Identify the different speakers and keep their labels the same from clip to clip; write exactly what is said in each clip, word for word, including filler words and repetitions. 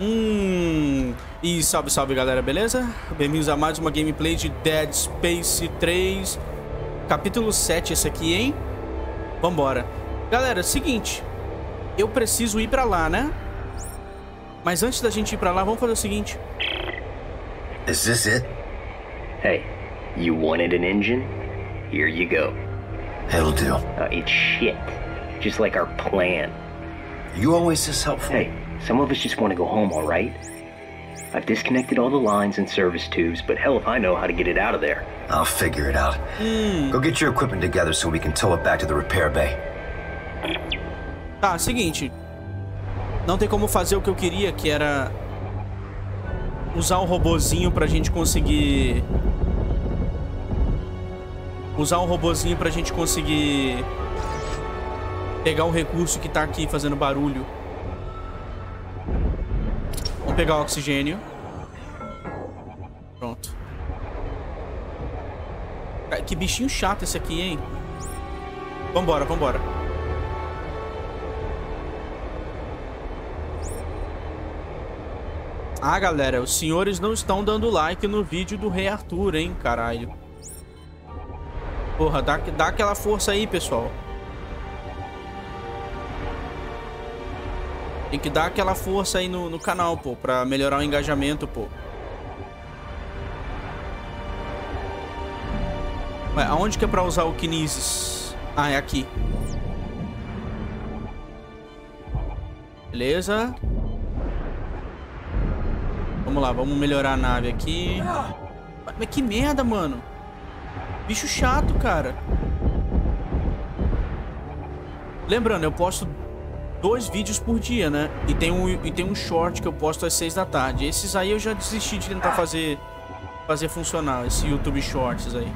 Speaker 1: Hum... E salve, salve, galera, beleza? Bem-vindos a mais uma gameplay de Dead Space três. Capítulo sete esse aqui, hein? Vambora. Galera, seguinte. Eu preciso ir pra lá, né? Mas antes da gente ir pra lá, vamos fazer o seguinte.
Speaker 2: Is this it?
Speaker 3: Hey, you wanted an engine? Here you go.
Speaker 2: It'll do.
Speaker 3: Uh, it's shit. Just like our plan.
Speaker 2: You always this helpful?
Speaker 3: Hey, some of us just want to go home, all right? I've disconnected all the lines and service tubes, but hell if I know how to get it out of there.
Speaker 2: I'll figure it out.
Speaker 1: Hum.
Speaker 2: Go get your equipment together so we can tow it back to the repair bay.
Speaker 1: Tá, seguinte. Não tem como fazer o que eu queria, que era usar um robozinho pra gente conseguir... Usar um robozinho pra gente conseguir pegar o recurso que tá aqui fazendo barulho. Vamos pegar o oxigênio. Pronto. Que bichinho chato esse aqui, hein? Vambora, vambora. Ah, galera, os senhores não estão dando like no vídeo do Rei Arthur, hein, caralho. Porra, dá, dá aquela força aí, pessoal. Tem que dar aquela força aí no, no canal, pô, pra melhorar o engajamento, pô. Ué, aonde que é pra usar o Kinesis? Ah, é aqui. Beleza. Vamos lá, vamos melhorar a nave aqui. Mas que merda, mano. Bicho chato, cara. Lembrando, eu posto dois vídeos por dia, né? E tem um, e tem um short que eu posto às seis da tarde. Esses aí eu já desisti de tentar fazer, fazer funcionar, esse YouTube Shorts aí.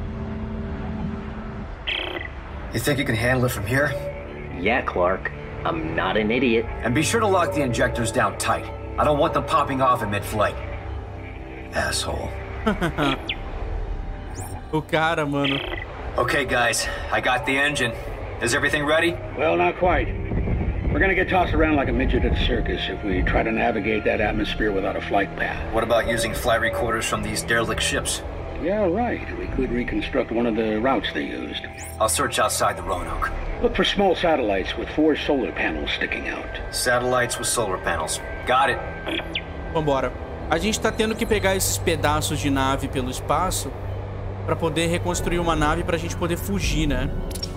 Speaker 2: You think you can handle it from here?
Speaker 3: Yeah, Clark. I'm not an idiot.
Speaker 2: And be sure to lock the injectors down tight. I don't want them popping off in mid-flight. Asshole.
Speaker 1: O cara, mano.
Speaker 2: Okay, guys. I got the engine. Is everything ready?
Speaker 4: Well, not quite. We're gonna get tossed around like a midget at a circus if we try to navigate that atmosphere without a flight path.
Speaker 2: What about using flight recorders from these derelict ships?
Speaker 4: Yeah, right. We could reconstruct one of the routes they used.
Speaker 2: I'll search outside the Roanoke.
Speaker 4: Look for small satellites with four solar panels sticking out.
Speaker 2: Satellites with solar panels. Got it.
Speaker 1: Vambora. A gente tá tendo que pegar esses pedaços de nave pelo espaço pra poder reconstruir uma nave pra gente poder fugir, né?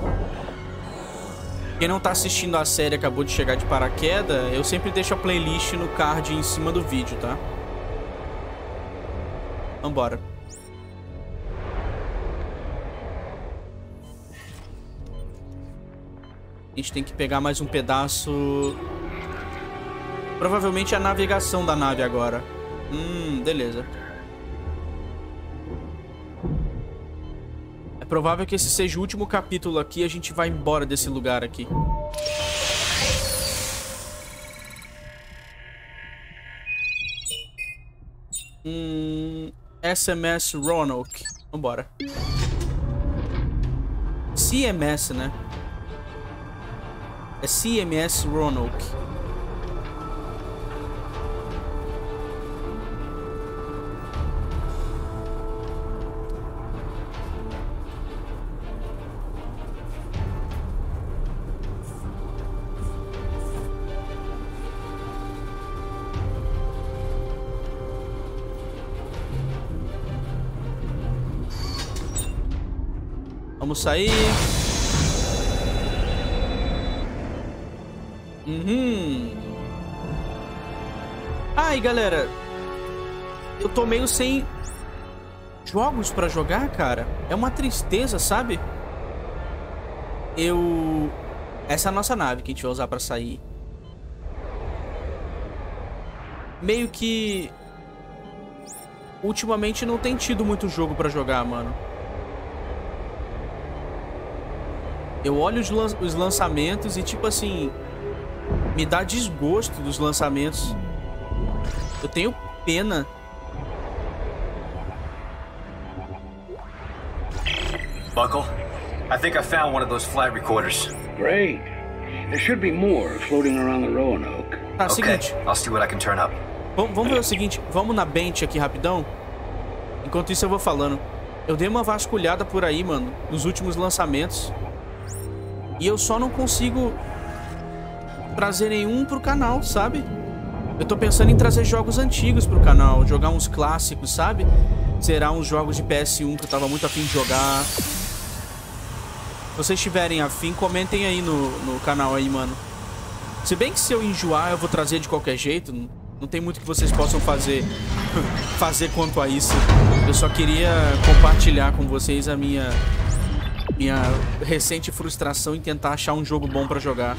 Speaker 1: Quem não tá assistindo a série, acabou de chegar de paraquedas, eu sempre deixo a playlist no card em cima do vídeo, tá? Vambora. A gente tem que pegar mais um pedaço. Provavelmente a navegação da nave agora. Hum, beleza. É provável que esse seja o último capítulo aqui e a gente vai embora desse lugar aqui. Hum, S M S Roanoke. Vambora. C M S, né? É C M S Roanoke. Vamos sair. Uhum. Ai, galera, eu tô meio sem jogos pra jogar, cara. É uma tristeza, sabe? Eu... Essa é a nossa nave que a gente vai usar pra sair. Meio que... Ultimamente não tem tido muito jogo pra jogar, mano. Eu olho os, lan os lançamentos e, tipo assim... Me dá desgosto dos lançamentos. Eu tenho pena.
Speaker 2: Buckle, I think I found one of those flight recorders.
Speaker 4: Great. There should be more floating around the Roanoke.
Speaker 1: Tá,
Speaker 2: Okay,
Speaker 1: seguinte.
Speaker 2: I'll see what I can turn up.
Speaker 1: Vamos, vamos ver o seguinte. Vamos na bench aqui rapidão. Enquanto isso eu vou falando. Eu dei uma vasculhada por aí, mano, nos últimos lançamentos. E eu só não consigo trazer nenhum pro canal, sabe? Eu tô pensando em trazer jogos antigos pro canal. Jogar uns clássicos, sabe? Zerar uns jogos de P S um que eu tava muito afim de jogar. Se vocês tiverem afim, comentem aí no, no canal aí, mano. Se bem que se eu enjoar, eu vou trazer de qualquer jeito. Não tem muito que vocês possam fazer fazer quanto a isso. Eu só queria compartilhar com vocês a minha minha recente frustração em tentar achar um jogo bom pra jogar.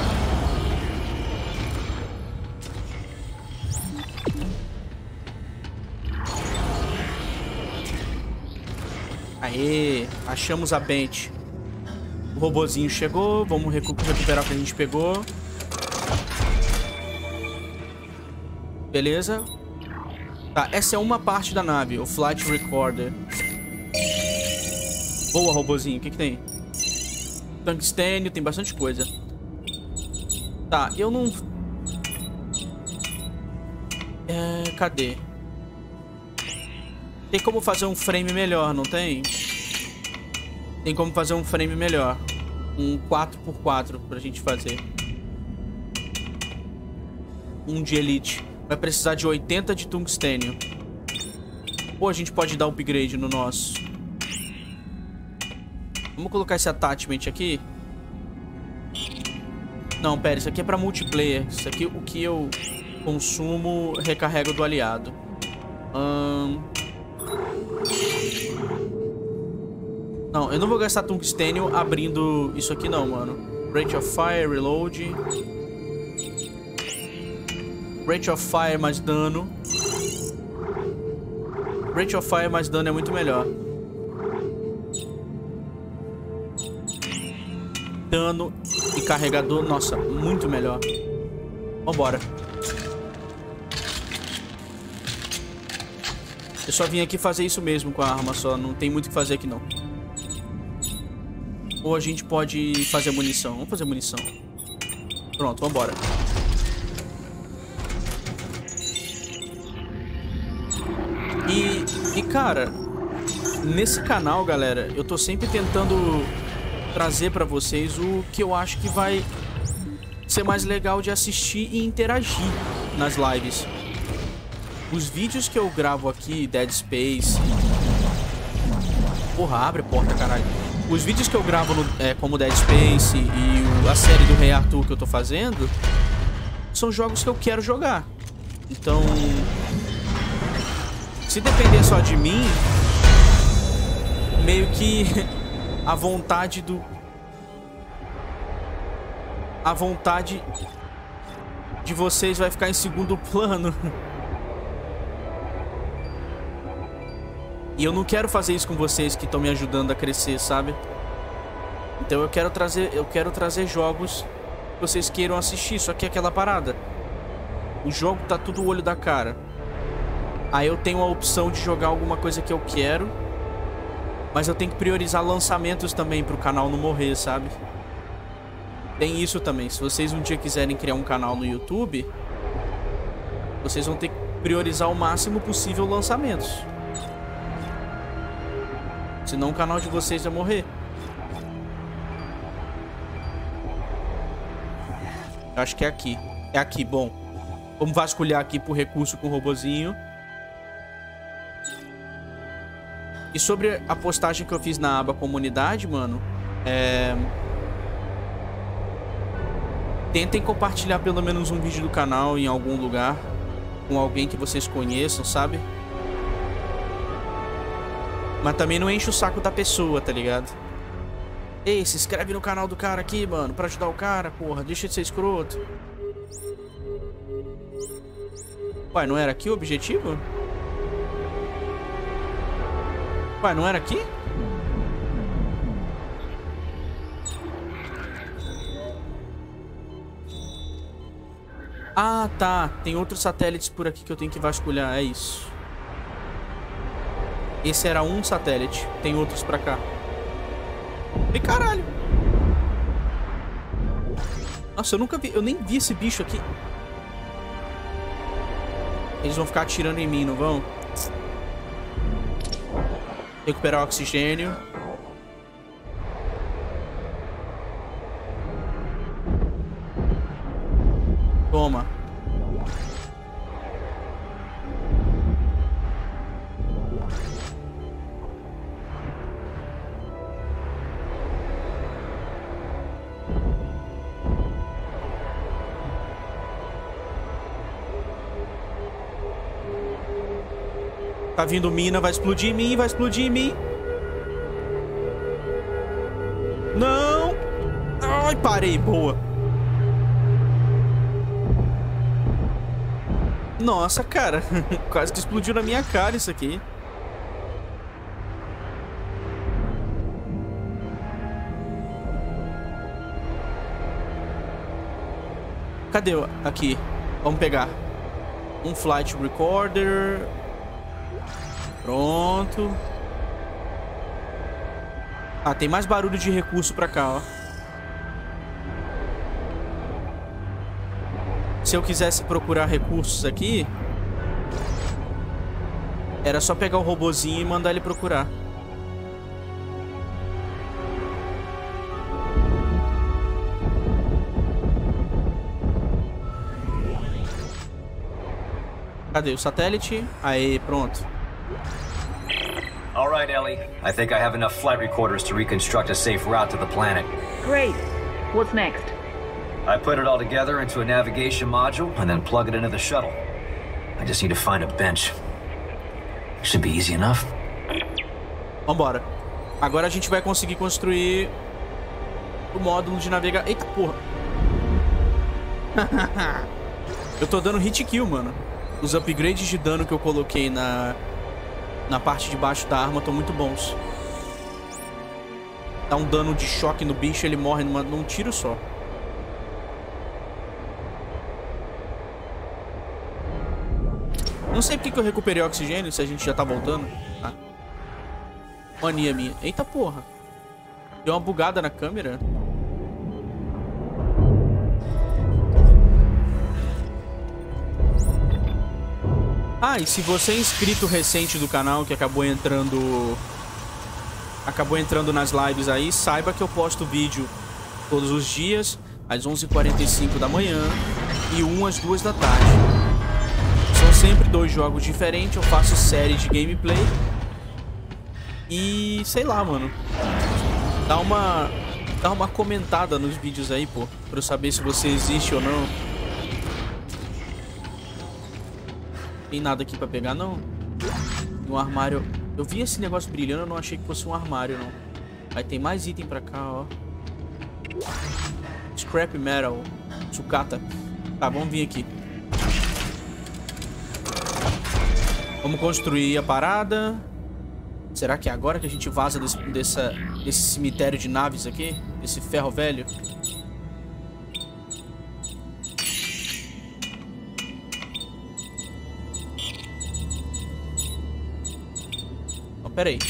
Speaker 1: Aê, achamos a bench. O robozinho chegou, vamos recu recuperar o que a gente pegou. Beleza. Tá, essa é uma parte da nave, o Flight Recorder. Boa, robozinho, o que que tem? Tungstênio, tem bastante coisa. Tá, eu não... É, cadê? Tem como fazer um frame melhor, não tem? Tem como fazer um frame melhor. Um quatro por quatro pra gente fazer. Um de Elite. Vai precisar de oitenta de tungstênio. Ou a gente pode dar upgrade no nosso. Vamos colocar esse attachment aqui. Não, pera, isso aqui é pra multiplayer. Isso aqui, o que eu consumo, recarrego do aliado. Hum... Não, eu não vou gastar tungstênio abrindo isso aqui não, mano. Rate of Fire, Reload. Rate of Fire mais dano. Rate of Fire mais dano é muito melhor. Dano e carregador, nossa, muito melhor. Vambora. Eu só vim aqui fazer isso mesmo com a arma só, não tem muito o que fazer aqui não. Ou a gente pode fazer munição. Vamos fazer munição. Pronto, vambora. E, e cara, nesse canal, galera, eu tô sempre tentando trazer pra vocês o que eu acho que vai ser mais legal de assistir e interagir nas lives. Os vídeos que eu gravo aqui, Dead Space... Porra, abre a porta, caralho. Os vídeos que eu gravo no, é, como Dead Space e o, a série do Rei Arthur que eu tô fazendo são jogos que eu quero jogar. Então, se depender só de mim, meio que a vontade do... A vontade de vocês vai ficar em segundo plano. E eu não quero fazer isso com vocês que estão me ajudando a crescer, sabe? Então eu quero trazer, eu quero trazer jogos que vocês queiram assistir. Só que é aquela parada. O jogo tá tudo o olho da cara. Aí eu tenho a opção de jogar alguma coisa que eu quero, mas eu tenho que priorizar lançamentos também pro canal não morrer, sabe? Tem isso também. Se vocês um dia quiserem criar um canal no YouTube, vocês vão ter que priorizar o máximo possível lançamentos. Senão o canal de vocês vai morrer. Eu acho que é aqui. É aqui, bom. Vamos vasculhar aqui por recurso com o robozinho. E sobre a postagem que eu fiz na aba comunidade, mano, é... tentem compartilhar pelo menos um vídeo do canal em algum lugar com alguém que vocês conheçam, sabe? Mas também não enche o saco da pessoa, tá ligado? Ei, se inscreve no canal do cara aqui, mano, pra ajudar o cara, porra. Deixa de ser escroto. Ué, não era aqui o objetivo? Ué, não era aqui? Ah, tá. Tem outros satélites por aqui que eu tenho que vasculhar, é isso. Esse era um satélite. Tem outros pra cá. E caralho. Nossa, eu nunca vi... Eu nem vi esse bicho aqui. Eles vão ficar atirando em mim, não vão? Recuperar oxigênio. Toma. Tá vindo mina, vai explodir em mim, vai explodir em mim. Não! Ai, parei, boa. Nossa, cara. Quase que explodiu na minha cara isso aqui. Cadê? Aqui. Vamos pegar. Um flight recorder. Pronto. Ah, tem mais barulho de recurso pra cá, ó. Se eu quisesse procurar recursos aqui, era só pegar o robozinho e mandar ele procurar. Cadê o satélite? Aí, pronto.
Speaker 2: All right, Ellie. I think I have enough flight recorders to reconstruct a safe route to the planet.
Speaker 5: Great. What's next?
Speaker 2: I put it all together into a navigation module and then plug it into the shuttle. I just need to find a bench. Should be easy enough.
Speaker 1: Vambora. Agora a gente vai conseguir construir o módulo de navegação. Eita porra. Eu tô dando hit kill, mano. Os upgrades de dano que eu coloquei na na parte de baixo da arma estão muito bons. Dá um dano de choque no bicho, ele morre numa, num tiro só. Não sei porque que eu recuperei o oxigênio, se a gente já tá voltando. Ah. Mania minha. Eita porra. Deu uma bugada na câmera. Ah, e se você é inscrito recente do canal, que acabou entrando... Acabou entrando nas lives aí, saiba que eu posto vídeo todos os dias, às onze e quarenta e cinco da manhã e uma às duas da tarde. São sempre dois jogos diferentes, eu faço série de gameplay. E sei lá, mano. Dá uma, dá uma comentada nos vídeos aí, pô, pra eu saber se você existe ou não. Tem nada aqui pra pegar, não? No armário... Eu vi esse negócio brilhando, eu não achei que fosse um armário, não. Aí tem mais item pra cá, ó. Scrap metal. Sucata. Tá, vamos vir aqui. Vamos construir a parada. Será que é agora que a gente vaza desse, dessa, desse cemitério de naves aqui? Desse ferro velho? Pera aí.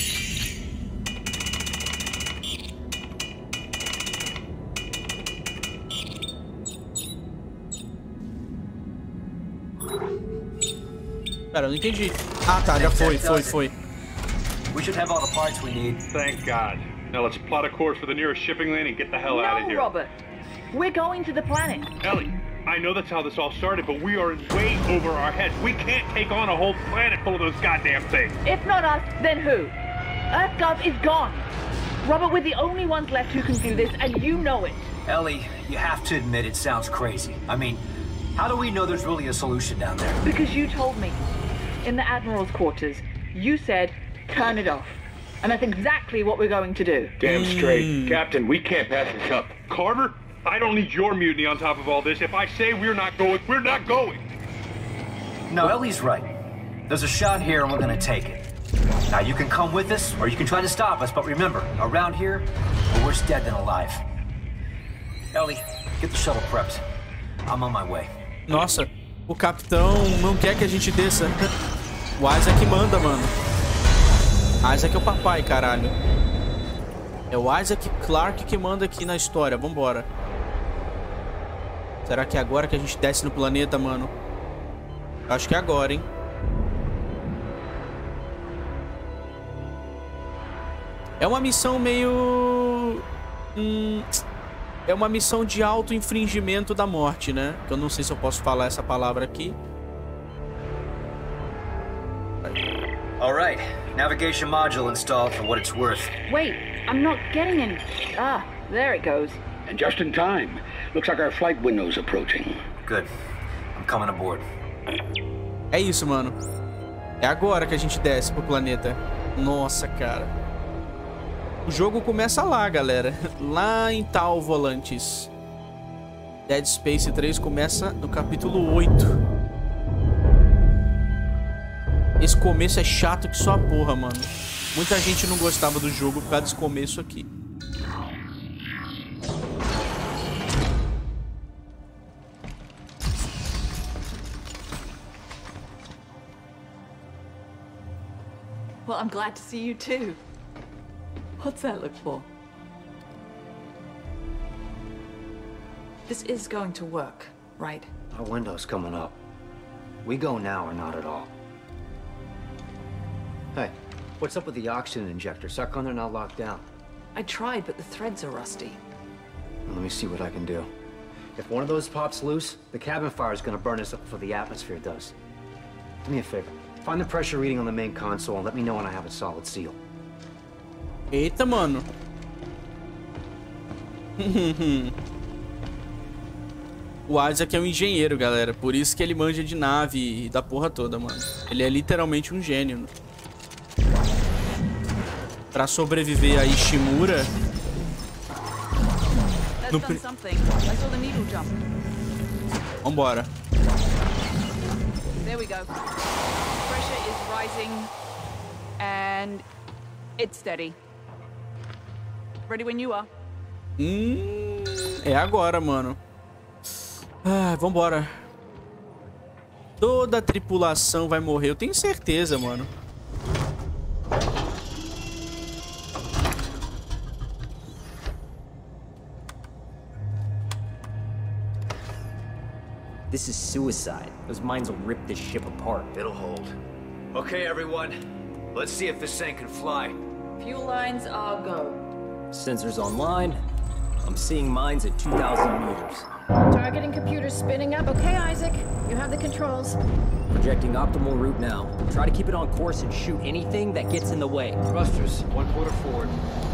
Speaker 1: Pera, eu não entendi. Ah, tá, já foi, foi, foi.
Speaker 2: We should have all the parts we need.
Speaker 6: Thank God. Now let's plot a course for the nearest shipping lane and get the hell out of
Speaker 5: No,
Speaker 6: here.
Speaker 5: Robert. We're going to the planet.
Speaker 6: Ellie, I know that's how this all started, but we are way over our heads. We can't take on a whole planet full of those goddamn things.
Speaker 5: If not us, then who? EarthGov is gone. Robert, we're the only ones left who can do this, and you know it.
Speaker 2: Ellie, you have to admit it sounds crazy. I mean, how do we know there's really a solution down there?
Speaker 5: Because you told me. In the Admiral's quarters, you said, turn it off. And that's exactly what we're going to do.
Speaker 6: Damn straight. Captain, we can't pass this up. Carver, I don't need your mutiny on top of all this. If I say we're not going, we're not going.
Speaker 2: No, Ellie's right. There's a shot here and we're gonna take it. Now you can come with us, or you can try to stop us, but remember, around here, we're worse dead than alive. Ellie, get the shuttle prepped. I'm on my way.
Speaker 1: Nossa, o capitão não quer que a gente desça. O Isaac manda, mano. Isaac é o papai, caralho. É o Isaac Clarke que manda aqui na história. Vambora. Será que é agora que a gente desce no planeta, mano? Acho que é agora, hein? É uma missão meio... Hum, é uma missão de auto-infringimento da morte, né? Que eu não sei se eu posso falar essa palavra aqui.
Speaker 2: All right, navigation module installed for what it's worth.
Speaker 5: Wait, I'm not getting any. Ah, there it goes.
Speaker 4: And just in time. Looks like our flight window's approaching.
Speaker 2: Good. I'm coming aboard.
Speaker 1: É isso, mano. É agora que a gente desce pro planeta. Nossa, cara. O jogo começa lá, galera. Lá em Tal Volantis. Dead Space três começa no capítulo oito. Esse começo é chato que só a porra, mano. Muita gente não gostava do jogo por causa desse começo aqui.
Speaker 7: Well, I'm glad to see you too. What's that look for? This is going to work, right?
Speaker 2: Our window's coming up. We go now or not at all. Hey, what's up with the oxygen injector? Sucker, they're not locked down.
Speaker 7: I tried, but the threads are rusty.
Speaker 2: Let me see what I can do. If one of those pops loose, the cabin fire is gonna burn us up before the atmosphere does. Do me a favor. Find the pressure reading on the main console and let me know when I have a solid seal.
Speaker 1: Eita, mano. O Isaac é um engenheiro, galera. Por isso que ele manja de nave e da porra toda, mano. Ele é literalmente um gênio. Pra sobreviver a Ishimura... No... Vambora.
Speaker 7: There we go. Pressure is rising and it's steady. Ready when you are.
Speaker 1: Hum, é agora, mano. Ah, vambora. Toda a tripulação vai morrer, eu tenho certeza, mano.
Speaker 3: This is suicide. Those mines will rip this ship apart.
Speaker 2: It'll hold. Okay, everyone. Let's see if this thing can fly.
Speaker 7: Fuel lines are go.
Speaker 3: Sensors online. I'm seeing mines at two thousand meters.
Speaker 8: Targeting computers spinning up. Okay, Isaac. You have the controls.
Speaker 3: Projecting optimal route now. Try to keep it on course and shoot anything that gets in the way.
Speaker 2: Thrusters, one quarter forward.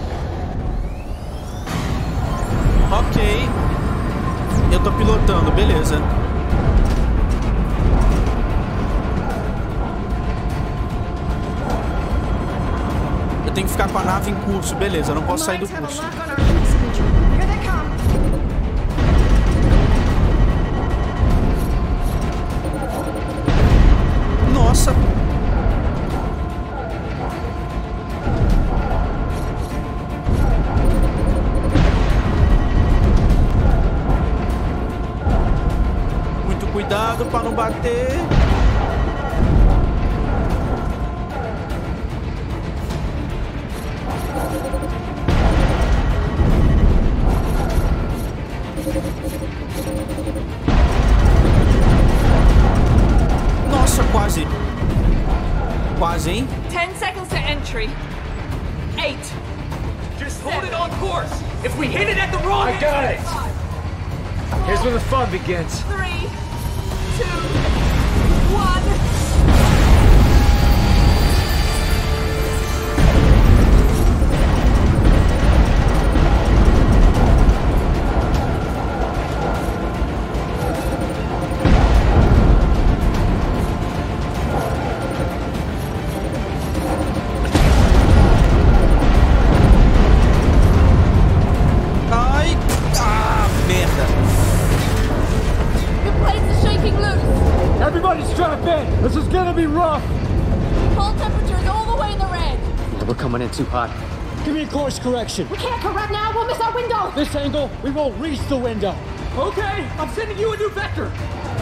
Speaker 1: Ok. Eu tô pilotando, beleza. Eu tenho que ficar com a nave em curso, beleza. Eu não posso sair do curso. Nossa. Muito cuidado para não bater. Nossa, quase. Quase, hein?
Speaker 7: Ten seconds to entry. Eight.
Speaker 2: Just hold it on course. If we hit it at the wrong I got it. Five, Here's where the fun begins.
Speaker 7: Three, two, one.
Speaker 9: This is gonna be rough!
Speaker 8: Cold temperatures all the way in the red.
Speaker 2: Yeah, we're coming in too hot.
Speaker 9: Give me a course correction.
Speaker 8: We can't correct now, we'll miss our window!
Speaker 9: This angle, we won't reach the window.
Speaker 6: Okay, I'm sending you a new vector.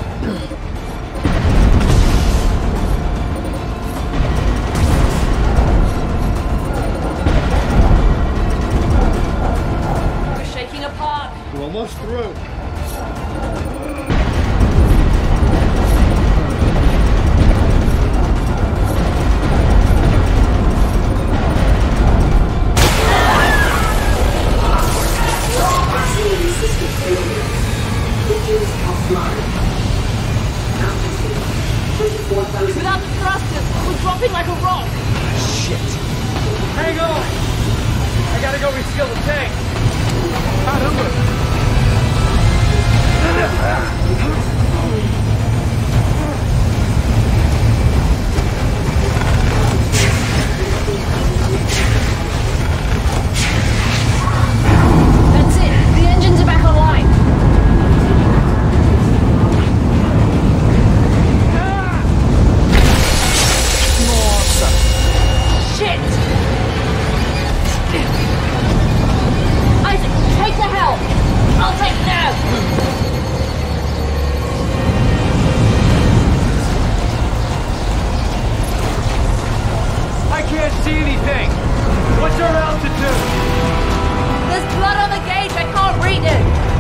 Speaker 7: We're shaking apart.
Speaker 9: We're almost through.
Speaker 8: Without the thrusters, we're dropping like a rock.
Speaker 10: Shit. Hang on. I gotta go refuel the tank.
Speaker 1: Caramba.
Speaker 8: That's it. The engines are back online.
Speaker 1: Nossa.
Speaker 8: Shit. Isaac, take the helm. I'll take now.
Speaker 10: I can't see anything. What's our altitude?
Speaker 8: There's blood on the gauge. I can't read it.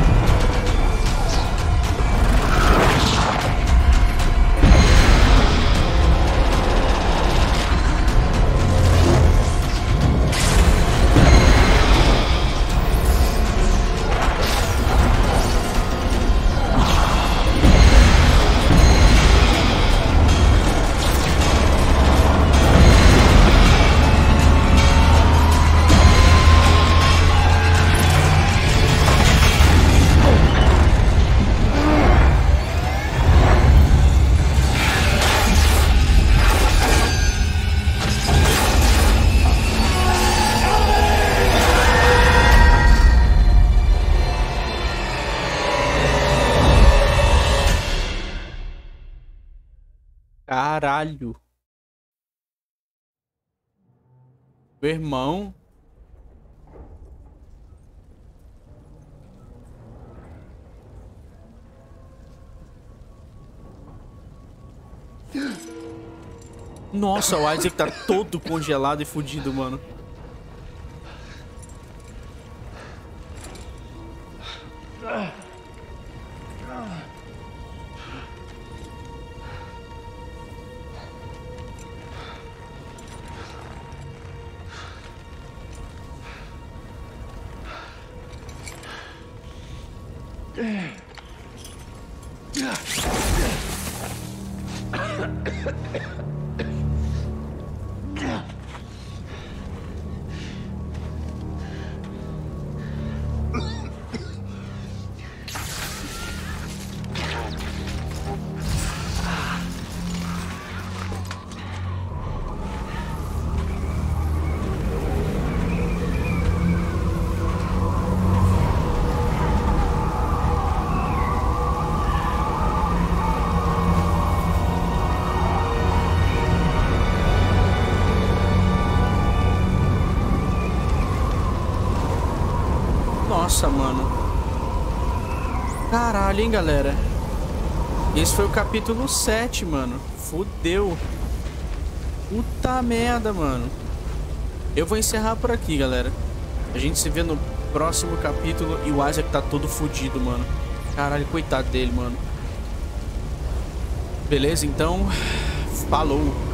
Speaker 1: Caralho. Meu irmão. Nossa, o Isaac tá todo congelado e fudido, mano. Nossa, mano. Caralho, hein, galera. Esse foi o capítulo sete, mano. Fudeu. Puta merda, mano. Eu vou encerrar por aqui, galera. A gente se vê no próximo capítulo. E o Isaac tá todo fudido, mano. Caralho, coitado dele, mano. Beleza, então. Falou.